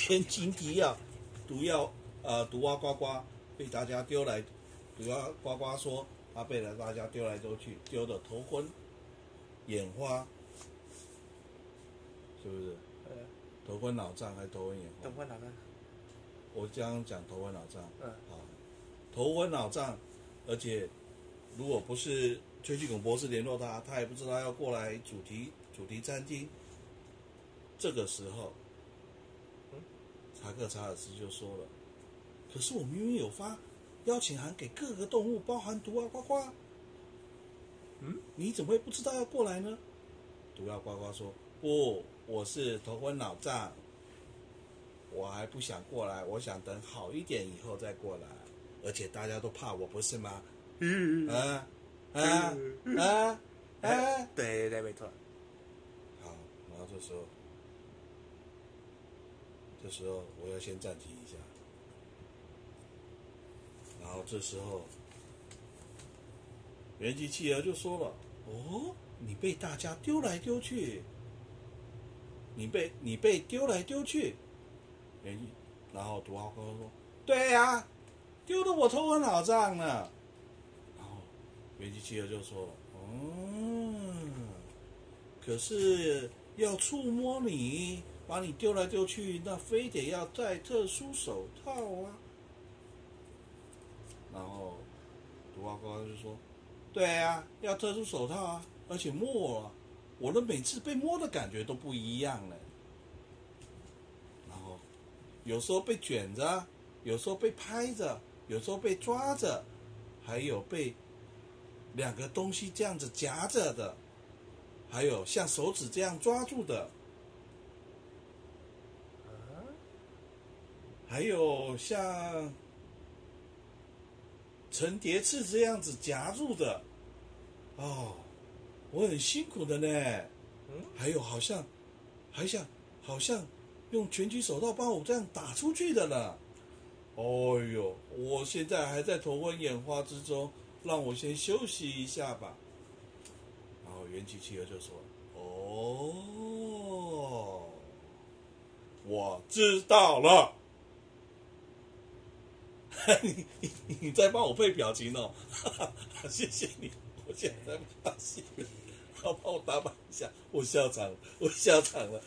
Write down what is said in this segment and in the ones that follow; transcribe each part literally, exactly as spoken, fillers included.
千金毒药，毒药呃毒蛙呱呱被大家丢来，毒蛙呱呱说他被了大家丢来丢去，丢的头昏眼花，是不是？ 呃， 头昏脑胀还是头昏眼花？ 头昏脑胀。 我这样讲头昏脑胀， 嗯， 好，头昏脑胀，而且如果不是崔继拱博士联络他，他也不知道要过来主题主题餐厅。这个时候， 嗯， 查克查尔斯就说了：“可是我明明有发邀请函给各个动物，包含毒蛙呱呱。 嗯， 你怎么会不知道要过来呢？”毒蛙呱呱说：“不，我是头昏脑胀。”我还不想过来，我想等好一点以后再过来，而且大家都怕我，不是吗？ 嗯啊啊啊啊！ 对对，没错。 好，然后这时候，这时候我要先暂停一下，然后这时候，原吉企鹅就说了：“哦，你被大家丢来丢去，你被你被丢来丢去。”然后毒蛙呱呱说：“对呀、啊，丢得我头昏脑胀呢。”然后原吉企鹅就说了：“嗯，可是要触摸你，把你丢来丢去，那非得要戴特殊手套啊。”然后毒蛙呱呱就说：“对呀、啊，要特殊手套啊，而且摸啊，我的每次被摸的感觉都不一样了。”有时候被卷着，有时候被拍着，有时候被抓着，还有被两个东西这样子夹着的，还有像手指这样抓住的，还有像成蝶刺这样子夹住的。哦，我很辛苦的呢。还有好像，还像好像。用拳击手套帮我这样打出去的呢。哦呦，我现在还在头昏眼花之中，让我先休息一下吧。然后元气企鹅就说：“哦，我知道了。你你你在帮我配表情哦，谢谢你，我现在发现了。好，帮我打板一下，我笑场了，我笑场了。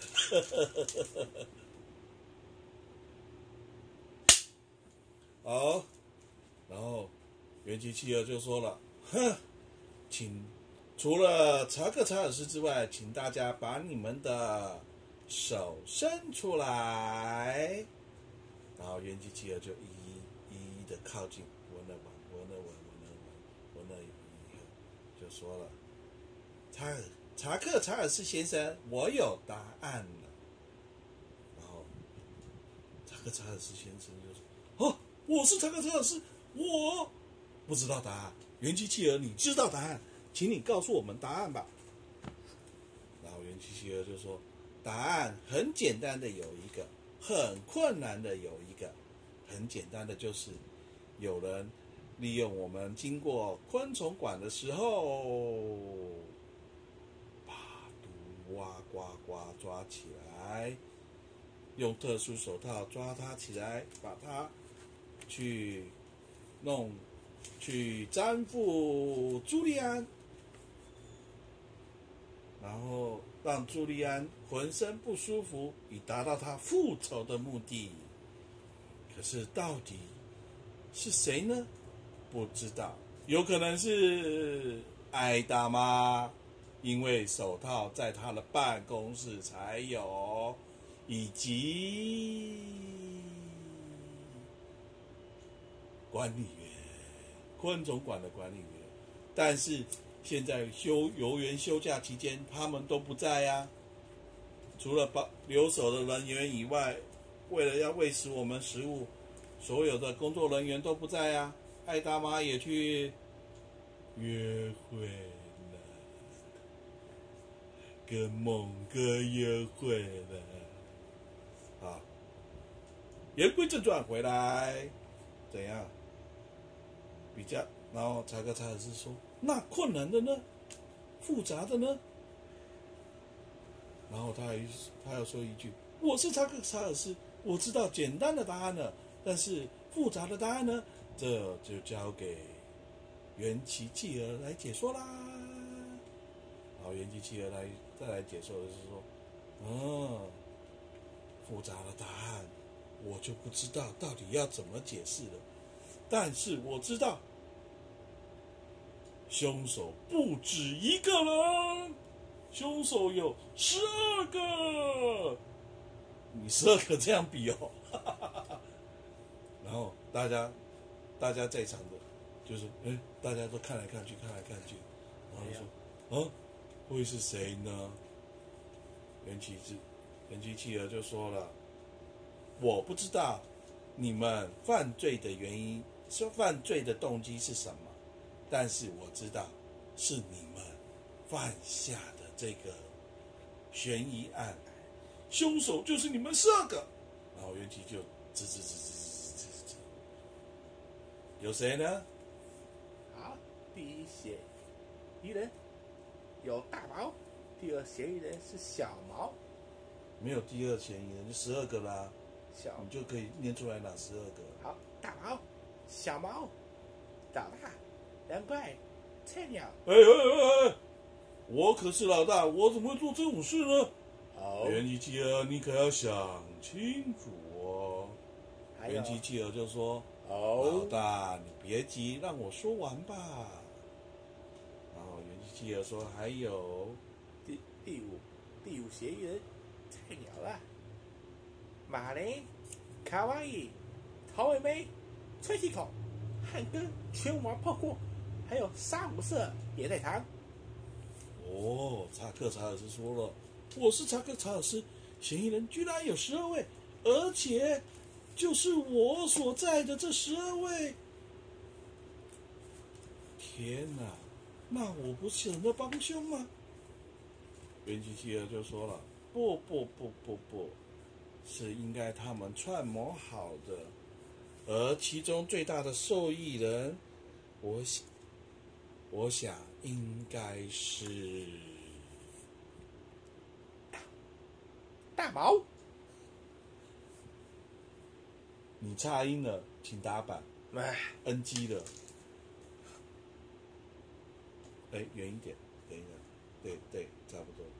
好，然后元气企鹅就说了：“哼，请除了查克查尔斯之外，请大家把你们的手伸出来。”然后元气企鹅就一一一一的靠近，闻了闻，闻了闻，闻了闻，闻了以后就说了：“查查克查尔斯先生，我有答案了。”然后查克查尔斯先生就说：“哦。”我是查克查尔斯，我不知道答案。元气企鹅，你知道答案，请你告诉我们答案吧。然后元气企鹅就说：“答案很简单的有一个，很困难的有一个。很简单的就是有人利用我们经过昆虫馆的时候，把毒蛙呱呱抓起来，用特殊手套抓它起来，把它。”去弄，去粘附朱利安，然后让朱利安浑身不舒服，以达到他复仇的目的。可是到底是谁呢？不知道，有可能是艾大妈，因为手套在她的办公室才有，以及。管理员，昆虫馆的管理员，但是现在休游园休假期间，他们都不在呀、啊。除了把留守的人员以外，为了要喂食我们食物，所有的工作人员都不在呀、啊。艾大妈也去约会了，跟猛哥约会了。啊，言归正传，回来怎样？比较，然后查克查尔斯说：“那困难的呢？复杂的呢？”然后他还他要说一句：“我是查克查尔斯， 我知道简单的答案了，但是复杂的答案呢，这就交给元气企鹅来解说啦。然后元气企鹅来再来解说的是说，嗯，复杂的答案我就不知道到底要怎么解释了，但是我知道凶手不止一个人，凶手有十二个。你十二个这样比哦，然后大家大家在场的，就是哎，大家都看来看去，看来看去，然后就说，啊，会是谁呢？元气之元气企鹅就说了，我不知道你们犯罪的原因，是犯罪的动机是什么，但是我知道是你们犯下的这个悬疑案。凶手就是你们十二个，然后元气就吱吱吱吱吱吱吱，有谁呢？ 好，第一嫌疑人有大毛，第二嫌疑人是小毛。 没有第二嫌疑人，就十二个啦， 小你就可以念出来哪十二个。 好，大毛、小毛、老大、难怪、菜鸟。 哎哎哎哎，我可是老大，我怎么会做这种事呢？ 好， 元气企鹅，你可要想清楚哦。元气企鹅就说：“老大，你别急，让我说完吧。”然后元气企鹅说：“还有第第五第五嫌疑人菜鸟啦，马雷、卡哇伊、陶美美、吹气孔、汉根全玩泡过，还有沙姆色也在场。” 哦，查克查尔斯说了。我是查克查尔斯，嫌疑人居然有十二位，而且就是我所在的这十二位。天哪，那我不是成了帮凶吗？元气企鹅就说了：“不不不不不，是应该他们串谋好的，而其中最大的受益人，我想，我想应该是。” 大毛， 你插音了，请打板。 哎 ，N G 了。哎，远一点，等一下，对对，差不多。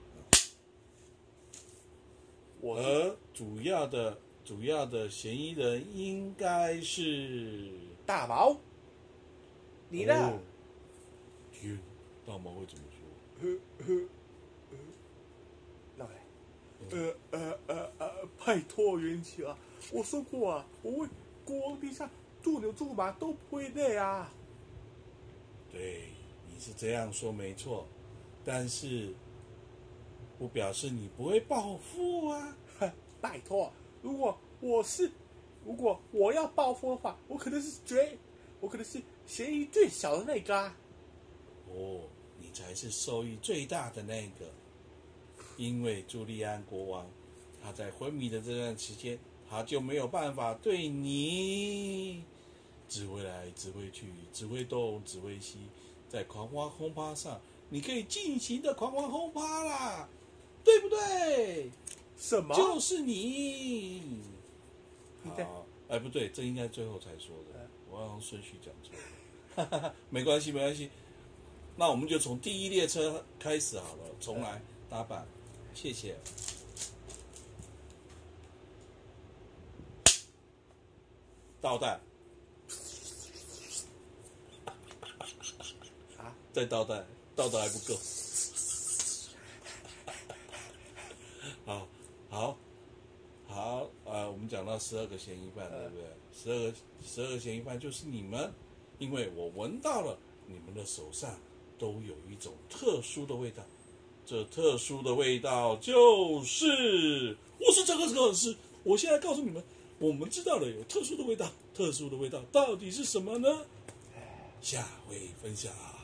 我而主要的主要的嫌疑人应该是大毛，你呢？ 哦、天，大毛会怎么说？ 老来。呃呃呃呃，拜托元气啊！我说过啊，我为国王陛下做牛做马都不会累啊。 对，你是这样说没错，但是不表示你不会报复啊。 拜托，如果我是，如果我要报复的话，我可能是绝，我可能是嫌疑最小的那个啊。 哦，你才是受益最大的那个。因为朱利安国王，他在昏迷的这段时间，他就没有办法对你指挥来指挥去，指挥东指挥西，在狂花轰趴上，你可以尽情的狂花轰趴啦，对不对？ 什么？ 就是你。 你在好，哎，不对，这应该最后才说的，我好像顺序讲错了。没关系，没关系。那我们就从第一列车开始好了，重来打板。谢谢。倒弹。 啊？ 再倒弹，倒的还不够。好，好，好，呃，我们讲到十二个嫌疑犯，对不对？十二个，十二个嫌疑犯就是你们，因为我闻到了你们的手上都有一种特殊的味道。这特殊的味道就是，我是这个老师，我现在告诉你们，我们知道了有特殊的味道，特殊的味道到底是什么呢？下回分享。